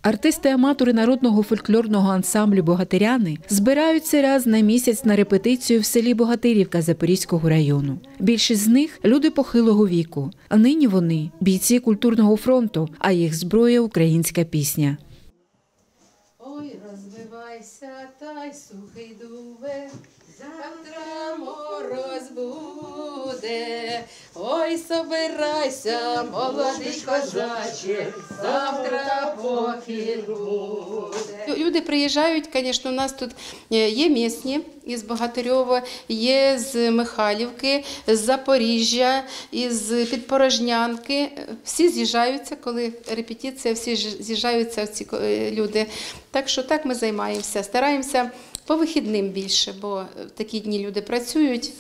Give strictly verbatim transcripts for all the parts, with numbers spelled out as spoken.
Артисти-аматори народного фольклорного ансамблю «Богатиряни» збираються раз на місяць на репетицію в селі Богатирівка Запорізького району. Більшість з них – люди похилого віку. А нині вони – бійці культурного фронту, а їх зброя – українська пісня. Ой, розвивайся, та й сухий дубе, завтра мороз буде. Ой, собирайся, молодий козаче, завтра похід буде. Люди приїжджають, звісно, у нас тут є місні із Богатирьова, є з Михайлівки, з Запоріжжя, із Підпорожнянки. Всі з'їжджаються, коли репетиція, всі з'їжджаються ці люди. Так що так ми займаємося, стараємося по вихідним більше, бо в такі дні люди працюють.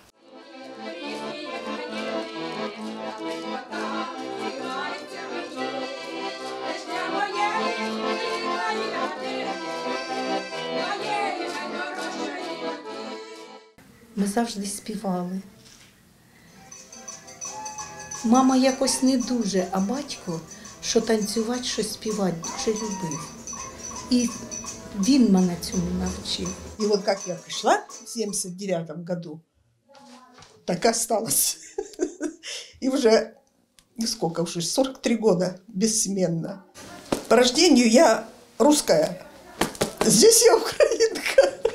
Ми завжди співали. Мама якось не дуже, а батько, що танцювати, що співати, дуже любив. І він мене цьому навчив. И вот как я пришла в семьдесят девятом году, так и осталась. И уже, сколько уже, сорок три года бессменно. По рождению я русская, здесь я украинка.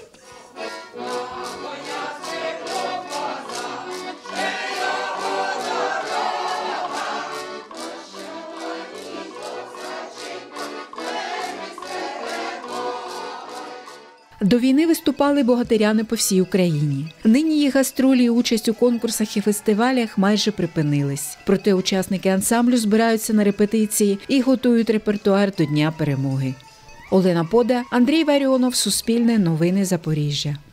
До війни виступали богатиряни по всій Україні. Нині їх гастролі і участь у конкурсах і фестивалях майже припинились. Проте учасники ансамблю збираються на репетиції і готують репертуар до Дня перемоги. Олена Пода, Андрій Варіонов, Суспільне новини Запоріжжя.